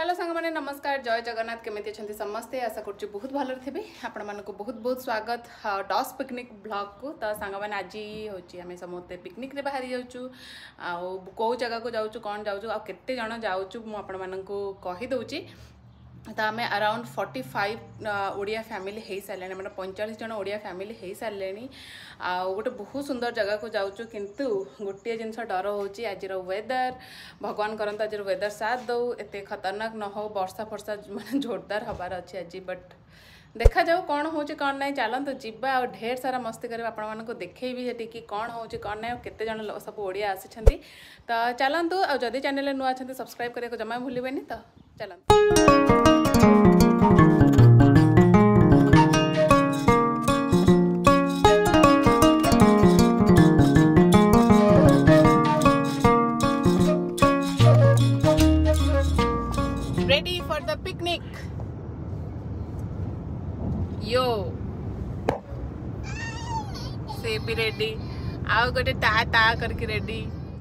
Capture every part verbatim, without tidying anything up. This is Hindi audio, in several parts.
हेलो सांग मैंने नमस्कार जय जगन्नाथ केमी अच्छा समस्ते आशा कर बहुत भल थे आपण मानक बहुत बहुत स्वागत डॉस पिकनिक ब्लॉग को। तो सांग मैंने आज हूँ समस्ते पिकनिक रे बाहरी जाऊँ आउ जगह को जाऊँ कौन जाऊँ आ केते जन जाऊँ मुझे कहीदे। तो आम around forty five Odia family हो सारे मतलब पैंतालीस जन ओडिया फैमिली हो सारे आ गोटे बहुत सुंदर जगह को जाऊँ किंतु गोटे जिनस डर हो आज वेदर भगवान करंतु आज वेदर साथ दो एत खतरनाक न हो वर्षा फर्षा माने जोरदार हबार अच्छी आज बट देखा जाऊ कौन हो कौन ना चलते जीवा आ ढेर सारा मस्ती कर आपण को देखी कि कौन हो कौन ना केते जन सब ओडिया आसी। तो चलतु आदि चैनल नुआ अच्छा सब्सक्राइब करने को जमा भूलें। तो चलते ready for the picnic yo से भी रेडी आओ गोटे ता ता करके रेडी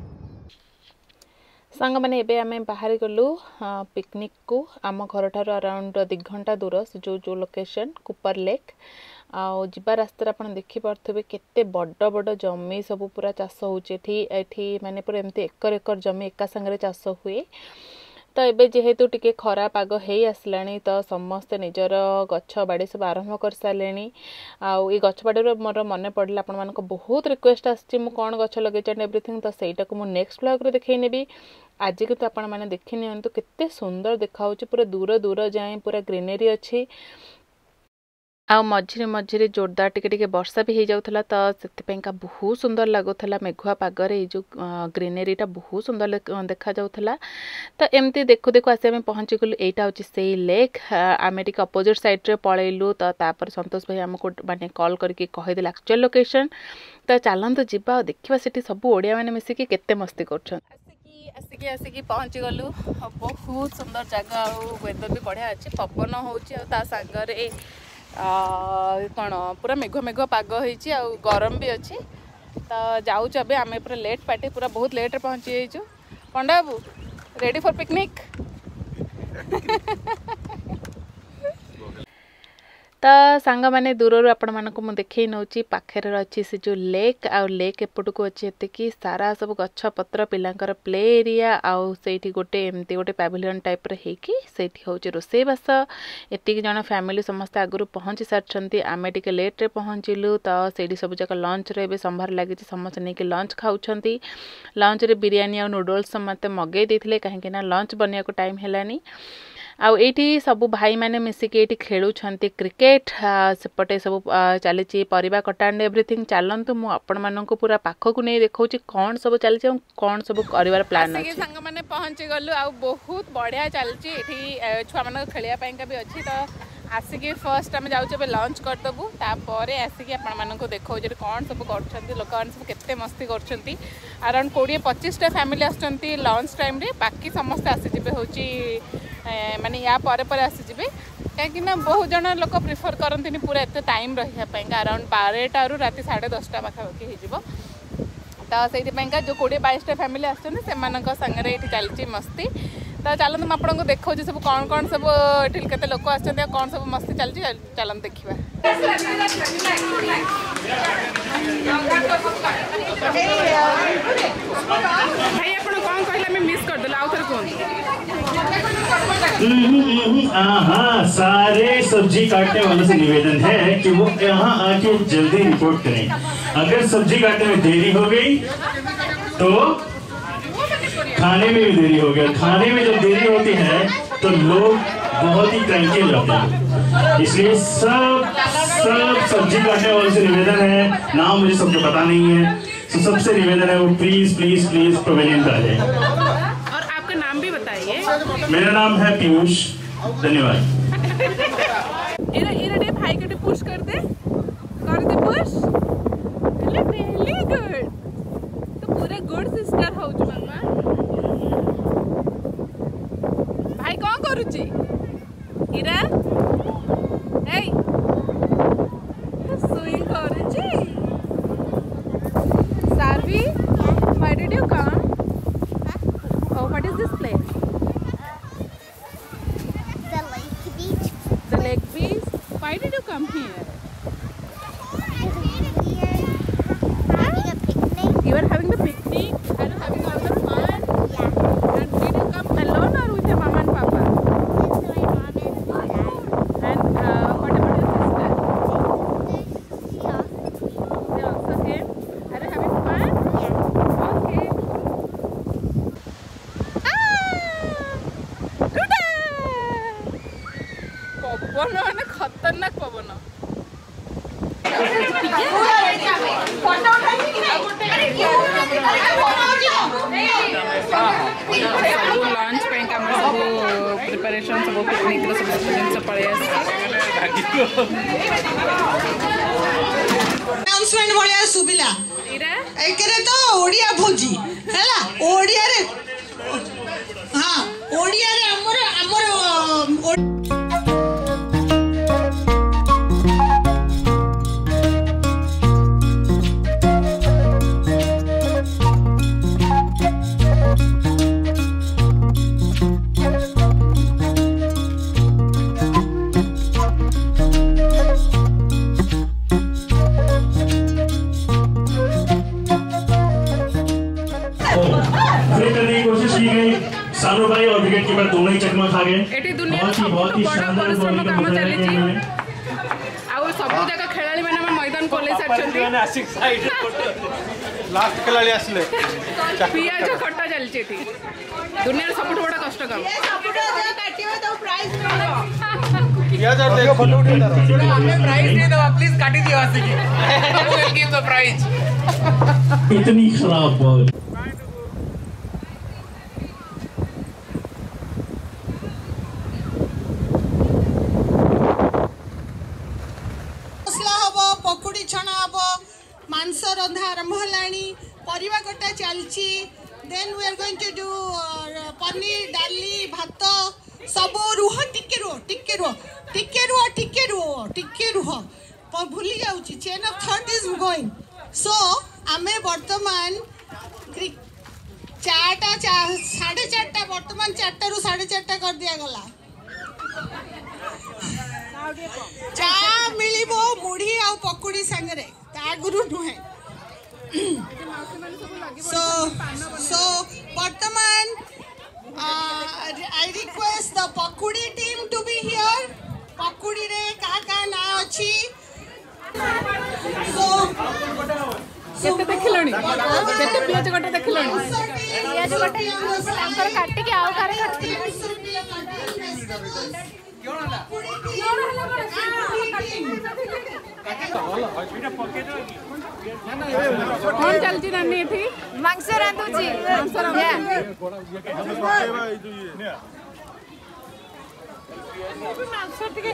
सांग मैंने एबे आमे बाहर गलु पिकनिक को आम घर ठार अराउंड दि घंटा दूर से जो जो लोकेशन कुपर लेक आउ जीवा रास्ता आप देखिपे केते बड़ बड़ जमी सब पूरा चाष होठी माने पूरा एमती एकर एकर जमी एका संगे चाष हुए। तो एबे जेहेतु टिके खरा पाग हो आसलानी तो समस्ते निजर गछ बाड़ी सब आरंभ कर सारे आउ ये गछ बाड़ी मोर मन पड़े आपण मानक बहुत रिक्वेस्ट आसी कौन गछ लगे एवरीथिंग। तो सहीटा को मुझे नेक्स्ट ब्लॉग रे देखई नेबी। आज के तो आपण माने देखि नियंतु केते सुंदर देखा पूरा दूर दूर जाए पूरा ग्रीनरी अच्छी आ मझिरे मझिरे जोरदार टिके टिके वर्षा भी हो जाउथला। तो सेतिपेंका बहुत सुंदर लगुला मेघुआ पागरे जो ग्रीनरीटा बहुत सुंदर देखा जाउथला। तो एमती देखु देखु आसी आम पहुँची गलु एटा होची सेई लेक आमे टिके अपोजिट साइड रे पळेलु। तो तापर संतोष भाई हमको माने कॉल करके कहिदेले एक्चुअल लोकेशन। तो चलंतु जिबा देखिबा सेठी सब ओडिया माने मिसिकी केते मस्ती करछन। आसिकी आसिकी पहुँची गलु बहुत सुंदर जगह वेदर भी बढ़िया अच्छे पवन होची ता सागरे कौन पूरा मेघुआ मेघुआ पाग होइछि आ गरम भी अच्छी। तो जाऊँ ए आम पूरा लेट पार्टी पूरा बहुत लेट पहुँची जाइछु। पंडा बाबू रेडी फॉर पिकनिक तो सांग मैंने दूर आपण मानक मु देखई नौची पाखर अच्छी से जो लेक आ लेक एपट को अच्छी एत कि सारा सब गछ पत्र पिलांकर प्ले एरिया आउ सेठी गोटे एमती गोटे पैविलियन टाइप रे हेकी सेठी होची रोसई बास एतिक जन फैमिली समस्त आगु पहुँची सारछंती आमे टिके लेट रे पहुँचिलु। तो सेठी सब जक लंच रे संभार लगी समस्त नहीं कि लंच खाउछंती। लंच रे बिरयानी आ नूडल्स मते मगई देथिले काहे ना लंच बनिया को टाइम हेलानी आउ एठी सब भाई माने मिसिक एठी खेलुछंती क्रिकेट सेपटे सब चली परिबा कटा एंड एवरीथिंग। चलंतु मु आपण माननको पूरा पाखो को नहीं देखौची कौन सब चली कौन सब करिवार प्लान अछि। संग माने पहुंची गलु आ बहुत बढ़िया चलची एठी छुआ मन खेलिया पई का भी अछि। तो आसिकी फर्स्ट आम जाऊँ लंच करदेबू तापर आसिकी आपण माननको देखौ जे कौन सब करछंती लोक मान सब केते मस्ती करछंती। अराउंड बीस पच्चीस टा फैमिली आछंती लंच टाइम रे बाकी समस्त आसी जिबे होची माने या परे परे आसी जिबे कहीं बहुत जन लोक प्रिफर करती पूरा एत टाइम रही अराउंड बारटा रु राति साढ़े दसटा पाखापाखि हो। तो से जो कोड़े बाईस टा फैमिली आसंगे ये चलती मस्ती। तो चलते मुझे आपको देखा सब कौन कौन सब के लोक आ कौन सब मस्ती चलती चलते देखा। भाई आप कौन कहले मिस करदेल आउ थोड़े कहूँ हाँ सारे सब्जी काटने वालों से निवेदन है कि वो यहाँ आके जल्दी रिपोर्ट करें। अगर सब्जी काटने में देरी हो गई तो खाने में भी देरी हो गया। खाने में जब देरी होती है तो लोग बहुत ही क्रैंकी हो जाते हैं। इसलिए सब सब सब्जी काटने वालों से निवेदन है, नाम मुझे सबको पता नहीं है तो सबसे निवेदन है वो प्लीज प्लीज प्लीज पवेलियन पे आ जाए। मेरा नाम है पीयूष। धन्यवाद। इरा इरा दे भाई के पुश कर दे कर दे पुश रियली गुड। तो पूरे गुड सिस्टर हो छु मामा। भाई कौन करू छी इरा ए तो स्विंग करू छी सारवी why did you come. Oh, what is this place? come here. We are having a picnic. You are having the picnic. Are you having all the fun? Yeah. And did you come alone or with your mama and papa? With my mom and dad. And uh, what about your sister? Yeah. They also came. Are you having fun? Yeah. Okay. Luda! Pawan माने खतरनाक पवन सब लंच पे सब प्रिपरेशन सब पिकनिक सब जिन पड़े अनाउंसमेंट भलिया सुबिला एकरे तो ओडिया भोजी हैला ओडिया रे हां ओडिया रे हमर हमर सानू भाई और विकेट कीपर दोनों ही चकमा खा गए। एटी दुनिया में बहुत ही शानदार परिश्रम काम चली छी आ सब जगह खेलाड़ी माने मैदान कोले साचंती माने आशिक साइड लास्ट खेलाड़ी आसले पियाज खट्टा चली छी दुनिया रे सबसे बड़ा कष्ट काम सबसे जगह काटियो तो प्राइज मिलो पियाज और देखो फोटो उठा दो हमें प्राइज दे दो प्लीज काटी दियो आशिकी we will give the prize इतनी खराब बॉल मांस रंधा आरंभ होलानी परिवा कटा चलची then we are going to do पनीर डाली भात सब रुह टिके रुह टिके रुह टिके रुह टिके रुह टिके रुह पर भूली जाउची chain of thought is going so आमे वर्तमान चारटा साढ़े चारटा वर्तमान चारटा रु साढ़े चारटा कर दिया गला चा मिलिबो मुढ़ी आ पकुड़ी संगरे तागुरु नुहे so so वर्तमान I request the pakudi team to be here pakudi रे का का ना अछि so केते देखिलणी केते पियाज कटा देखिलणी पियाज कटा तांकर काटी के आउ कारे काटी क्यों ना क्यों ना कौन चलती नानी थी मांस रांधुची मांस रांधुची मांस टिके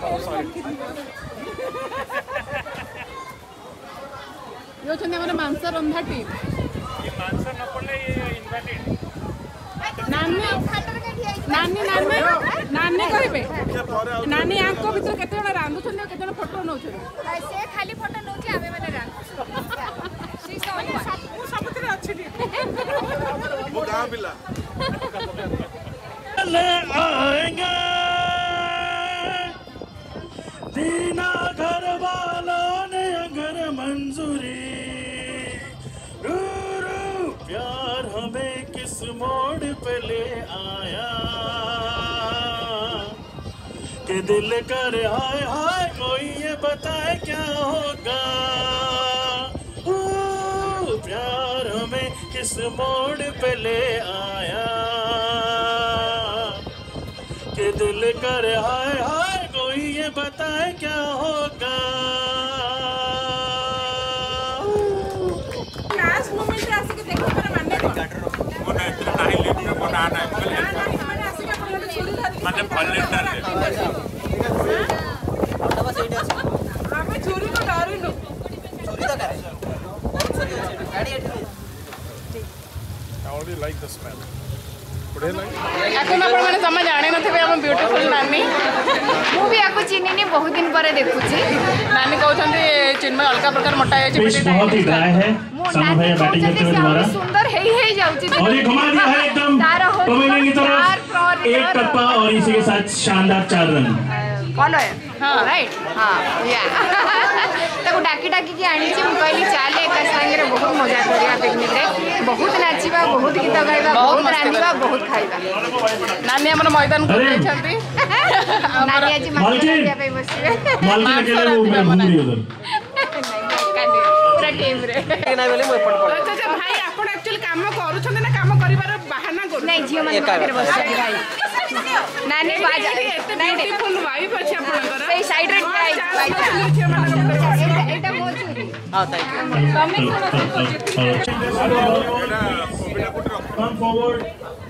यो छने हमर मांस रंधा टीम ये मांस न पड़ले ये इनवाइटेड नानी नानी नानी नानी कहबे नानी आंको भीतर केते जण रांधु छने केते जण फोटो नौ छने से खाली फोटो नौची आबे माने रांधु सबुतरे अछि वो गांव बिला ले आएंगे दीना घर वालों ने अगर मंजूरी रूरू प्यार हमें किस मोड़ पे ले आया कि दिल करे हाय हाय कोई ये बताए क्या होगा प्यार हमें किस मोड़ पे ले आया कि दिल करे हाय हाय कोई ये बताए क्या होगा लास्ट मोमेंट रे आसी के देखो मेरा मानने को मोना इतना नहीं लेट में मोना आना है माने आसी के अपन छोड़ी धारी माने फलेंडर रे हमें चोरी को डरिनु चोरी तो करे गाड़ी एठी I already like the smell. Would you like? এখন আপন মানে সময় জানে নথিবে हम ब्यूटीफुल नानी मु भी आको चिन्हिनी बहुत दिन पर देखुची नानी कहउछन्ते चिन्मय अलका प्रकार मोटा है फिश बहुत ही ड्राई है सानू भाई बैटिंग करते हुए दोबारा सुंदर हे हे जाउची और ये घुमा दिया है एकदम टोमिनी की तरफ एक टप्पा और इसी के साथ शानदार चार रन फॉलो है राइट हाँ या ताको डाकी डाकी की आनी छी कहली चाले एक संगे बहुत मजा करिया पिकनिक रे बहुत नाचिबा बहुत गीत गाइबा बहुत रांधिबा बहुत खाइबा नानी हमर मैदान को जाइछंती नानी आज माछा पे बसिबे मालकी अकेले वो मैं घूम रही उधर पूरा टीम रे ना बोले मैं पड़ पड़ अच्छा अच्छा भाई आपण एक्चुअली काम करू छन ना काम करिवार बहाना करू नहीं जियो मन पाखरे बसिबे भाई नानी बाजा नहीं ब्यूटीफुल वाइफ अछि आपनकर ए साइड रे भाई एटा मो चुरी हां thank you comment Come forward.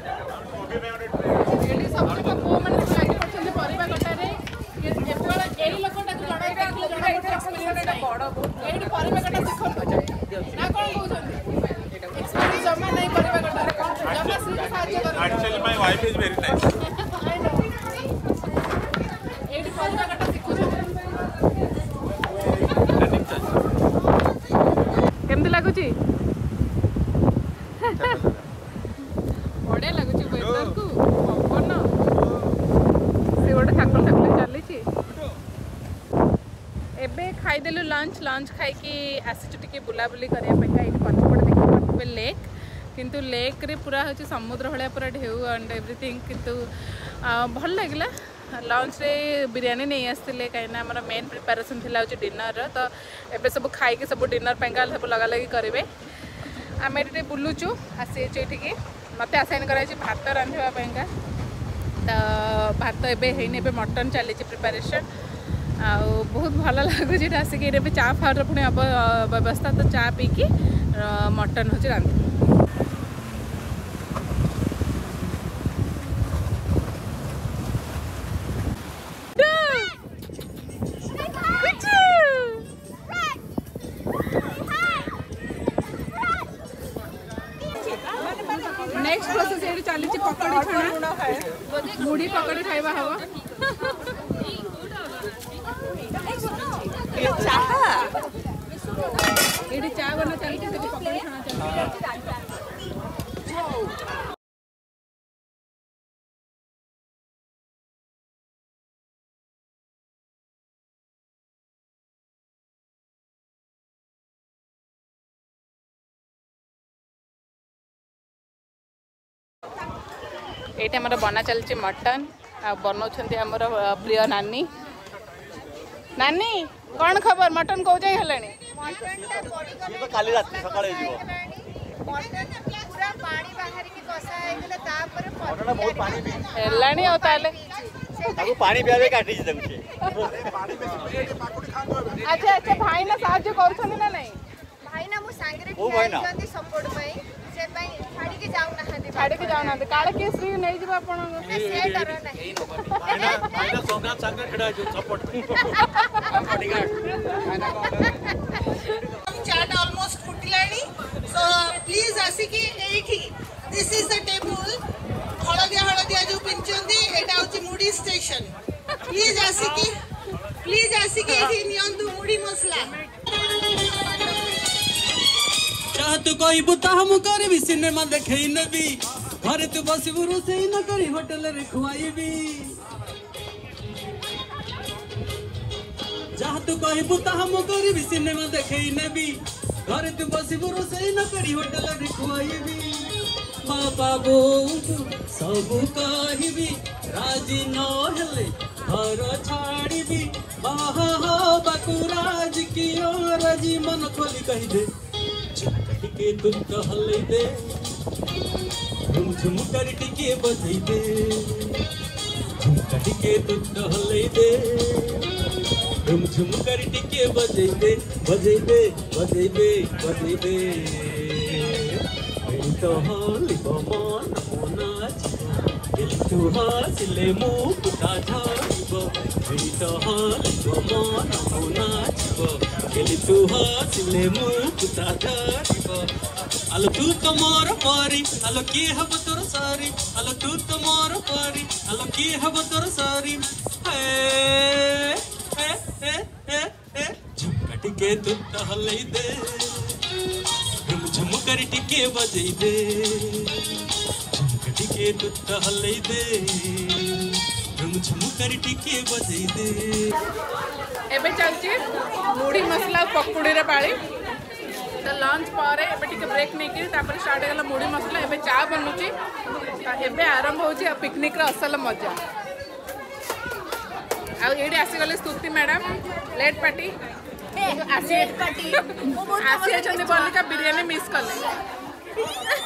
एडी सब को माने लागे पछन परिबा कटारे केवल एही लोकटा को लड़ाई देखले जणा गोटे एक्सपीरियंस बड़ एडी परिबा कटा देखन ना कोन कहउछन एक्सपीरियंस जमा नहीं परिबा कटारे जमा सिर्फ साहाय्य कर Actually, my wife is very nice. एडी परिबा कटा सिखुछन केमति लागुची बड़े लगुची वेदर को पवन से गोटे ठाकुर ठाकुर चली एबे खाईदेलु लंच लंच खाई आसीचु टिके बुलाबुली करने पछपटे देखिए लेक किंतु लेक रे पूरा हूँ समुद्र भाया पूरा ढेउ एंड एवरीथिंग किंतु भल लगे लंच रे बिरयानी नहीं आसते कहीं आम मेन प्रिपेरेसन थिला हूँ डिनर तो एबे सब खाई सब डिनर पैंका सब लगा लगी करेंगे आम ये बुलुचु आसी ये मत आसाइन कर भात रांधा तो भात एबे मटन चली प्रिपेरेसन आ बहुत भल लगुच आसिक चा फार पुणी हम व्यवस्था तो चा पीकी मटन हूँ रांधि नेक्स्ट प्रोसेस ये चली पकड़ी छणा मुढ़ी पकड़ी खाइबा हवा ये चा बना चली पकड़ी छणा चली ये आमर बना चलती मटन आ बनाऊँ आमर प्रिय नानी नानी कौन खबर मटन कौ जाए हेलानी काली रात सकाळे जीवो मटन पूरा पानी बाहर की कसा है गले तापर मटन बहुत पानी पी हेलानी हो ताले ताको पानी पियाबे काटी छी तमके अच्छा अच्छा भाई ना साहाय्य करछन ना नहीं भाई ना मु सांगरे ओ भाई ना जंदी सपोर्ट पई से पई छाड़ी के जाऊ ना हंदी छाड़ी के जाऊ ना काले के श्री नहीं जीवा आपण से डर नहीं भाई ना भाई ना संगात संग खड़ा जो सपोर्ट बॉडीगार्ड चाट ऑलमोस्ट फुटिलानी सो प्लीज आसिकी एठी this is the table Haldia Haldia जो पिंचंदी एटा होची मुडी स्टेशन प्लीज आसिकी प्लीज आसिकी एठी नियंतु मुडी मसला चाह तू कोई बुता हम करबी सिनेमा देखई नबी घर तू बसिबु रोसई न करी होटल रे खुआईबी चाह तू कोई बुता हम करबी सिनेमा देखई नबी घर तू बसिबु रोसई न करी होटल रे खुआईबी बाबा बो सब कहिबी राजी न हेले घर छाड़ीबी आहा हो बाकुराज की राजी मन खोली कहि दे के तुम कहले दे झुम झुम कर टिके बजै दे झुम के तुम कहले दे झुम झुम कर टिके बजै दे बजै दे बजै दे बजै दे मेरी तो हाली बमन नाच दिल तू हासिले मुकुटा झाड़िबो मेरी तो हाली बमन नाचबो दिल तू हासिले मुकुटा झाड़िबो आलो तू तो मोर पारी आलो की हब तोर सारी आलो तू तो मोर पारी आलो की हब तोर सारी हे हे हे हे हे झुमका टिके तू टहलै दे झुम झुम कर टिके बजै दे झुमका टिके तू टहलै दे झुम झुम कर टिके बजै दे एबे चलची मुढ़ी मसला पकुड़ी रे पाली तो लंच पर एबे टिके ब्रेक नहीं कि तापर स्टार्ट हो गला मुढ़ी मसला एबे चा बनुची एबे आरंभ होची पिकनिक रे असल मजा आ एडी आसी गले स्तुति मैडम लेट पार्टी आसी पार्टी आसी अछन बलिका बिरयानी मिस करले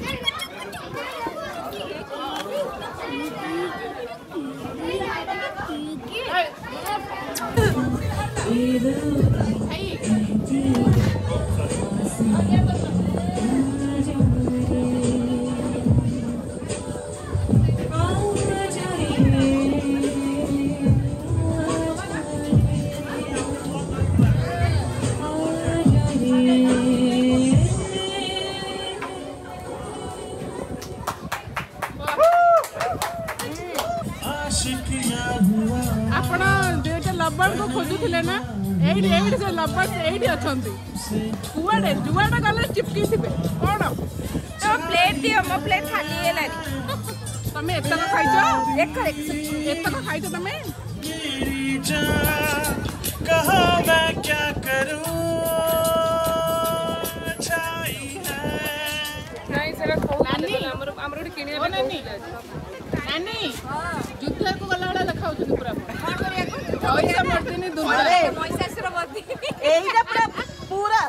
आपण जेटा लवर को खोजुथिले ना एडी एडी से लवर एडी अछंती कुआडे जुआडा गले चिपकी थिबे कोन तो प्लेट दियो मो प्लेट खाली हे लागी तमे एतक खाइछो एक कर एतक खाइछो तमे कहा मैं क्या करूं छाई है नहीं सेरा खो हमर हमर किनिया बे नानी नानी जुद्ध को गला वाला लखा होछ पूरा कोन करिया को पैसा मरती नहीं दुनिया अरे पैसा से मरती एईटा पूरा पूरा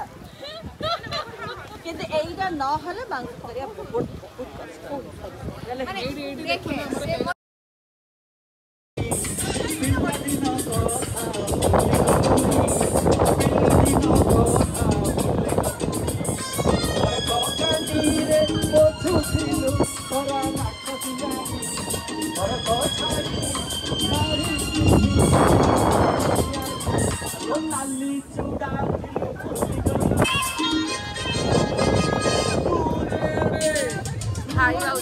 किंतु एईटा न हले मांग करिया बहुत बहुत कष्ट देखिए भाई आओ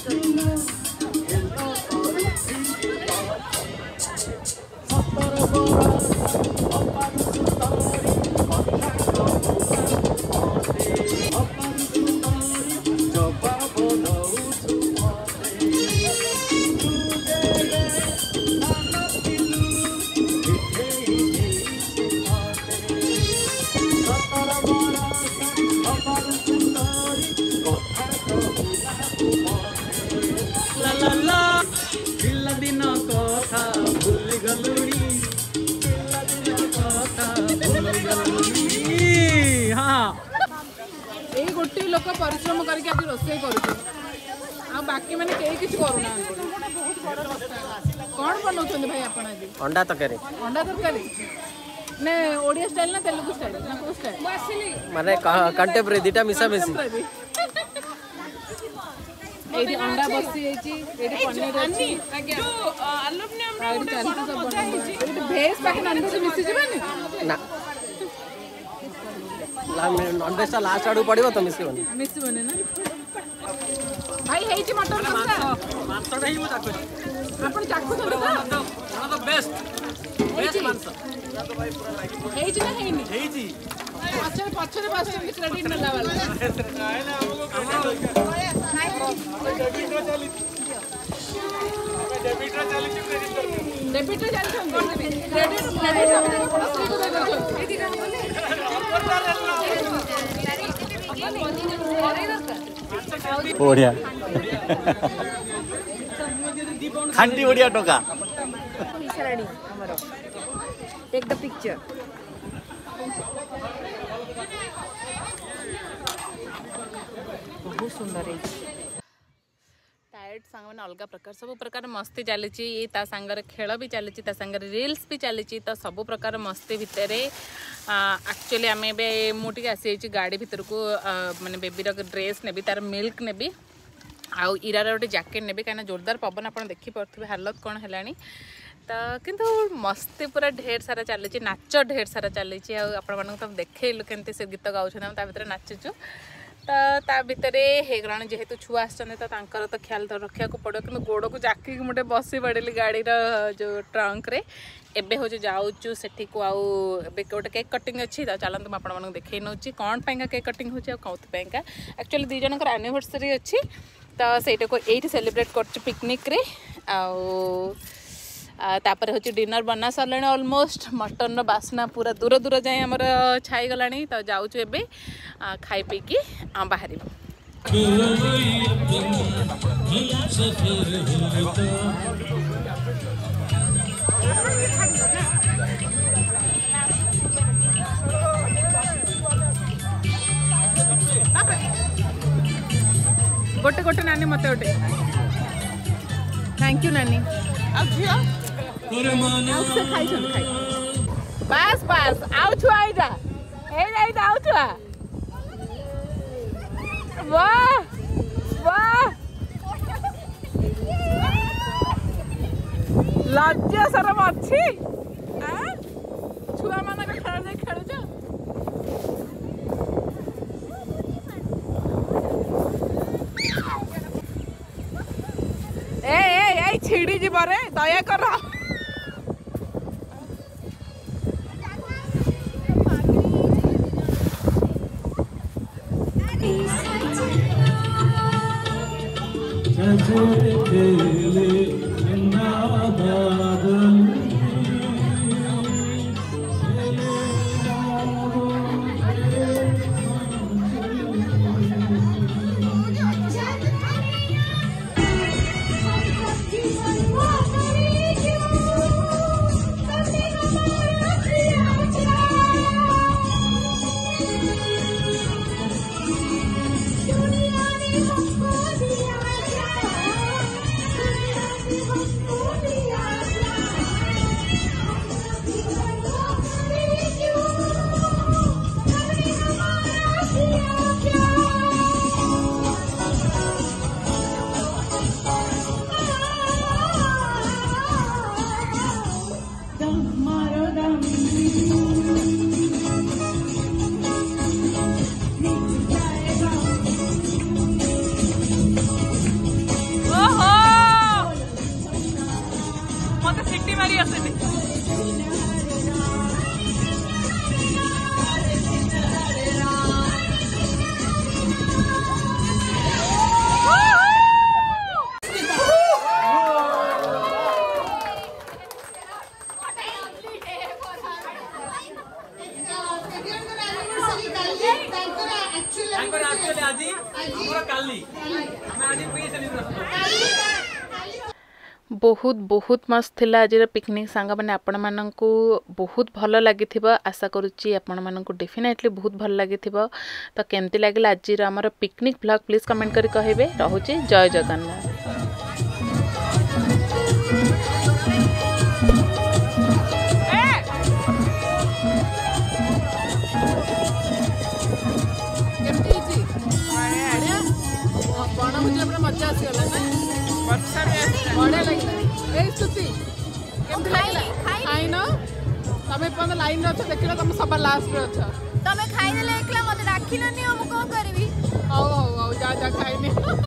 गोटे लोक परिश्रम करके आज रोषे कर बाकी मैंने कई किसी करूना कौन बनाऊँ भाई आप अंडा तरकारी अंडा तरकारी ने ओडिया स्टाइल ना तेलुगु स्टाइल ना को स्टाइल माने कंटेम्परेरी दिटा मिसा मिसी एडी अंडा बसी एची एडी पनीर अछि जो आलुप ने हमरा ओटा सब बनाई एडी भेज बाकी नॉनवेज मिसी जबानी ना ला नॉनवेज ता लास्ट आडू पड़िबो तो मिसी बनी मिसी बने ना भाई हेची मटर मांस मांस ता ही मु चाकू आपण चाकू तो one of the best best मांस हेची ना हेनी हेची पछरे पछरे पास क्रेडिट मिलला बढ़िया खांटी बढ़िया टोका टेक द पिक्चर बहुत सुंदर है टायर्ड सांग मैंने अलग प्रकार सब प्रकार मस्ती चली सांगर खेल भी चली सांगर रील्स भी चली तो सब प्रकार मस्ती भितर एक्चुअली आम मुझे आसी गाड़ी भितर को माने बेबीर ड्रेस नेबी तार मिल्क नेबी आउ इरार गोटे जैकेट नेबी कहीं जोरदार पवन आप देखिपे हालत कौन है तो किंतु मस्ती पूरा ढेर सारा चली नाच ढेर सारा चली आपण तो देखल के से गीत गाँव भर नाचुचु तो ता भितर हेगला जेहेतु छुआ आसर तो ख्याल तो रखा पड़ो कि गोड़ को जाकी मुझे बसी पड़े गाड़ी जो ट्रंक रे एबे हो जाऊँ सेठी को आउ गोटे केक कटिंग अच्छी तो चलते मुझे आपको देखे नौ कौन पाइंका केक कटिंग हो कौन एक्चुअली दी जनकर एनिवर्सरी अच्छी तो सहीटा को ये सेलिब्रेट कर पिकनिक रे आउ तापर हूँ डिनर बना सारे ऑलमोस्ट मटन बास्ना पूरा दूर दूर जाए आमर छाई गला तो जाऊँ एबे खाई पी कि बाहर गोटे गोटे नानी मत गोटे थैंक यू नानी बस बस आउ छुआ आइजा ए जाइजा आउ छुआ वाह वाह लज्जा शरम अच्छी छुआ मान खेल खेलुच ए ए ए छिड़ी जीव रे दया कर बहुत बहुत मस्त थिला आज पिकनिक सांग मैंने आपण मानकू बहुत भल लगी आशा करुच्ची आपण मानकू डेफिनेटली बहुत भल लगी तो केमती लगे आज आमर पिकनिक ब्लॉग प्लीज कमेंट करी कहिबे रहुची जय जगन्नाथ। मजा आसगला वर्षा बढ़िया लगे ए स्तुति खाई न तमें पन लाइन रे अछ देखिला तुम सब लास्ट रे अछ तमे खाई देले एकला मते राखिलनी हम कोन करबी आओ आओ जा जा खाइनी।